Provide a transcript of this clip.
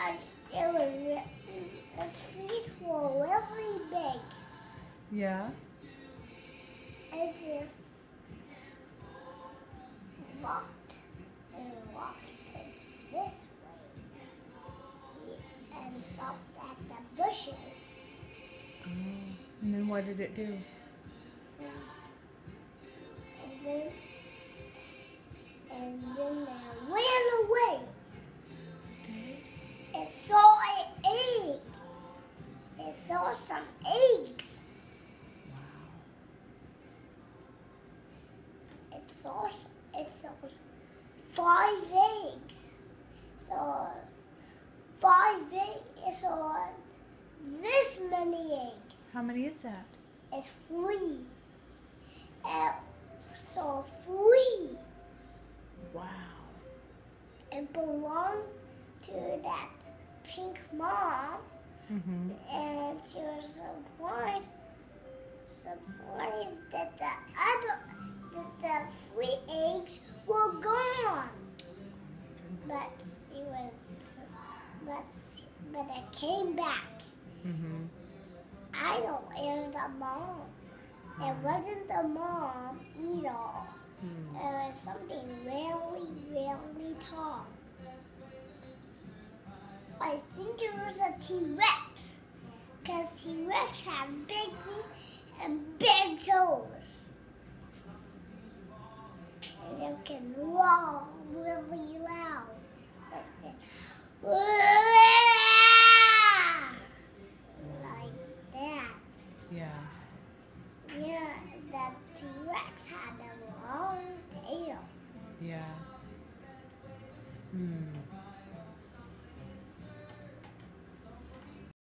its feet were really big. Yeah. It just walked and walked this way and stopped at the bushes. Oh. And then what did it do? And then they ran away. Did? It saw an egg. It saw some eggs. Wow. It saw 5 eggs. So 5 eggs. It saw this many eggs. How many is that? It's 3. So 3. Wow. It belonged to that pink mom, Mm-hmm. and she was surprised that the 3 eggs were gone. But but it came back. Mm-hmm. I know it was the mom. It wasn't the mom either. Mm. It was something really, really tall. I think it was a T-Rex, because T-Rex have big feet and big toes. And they can roar really loud like this.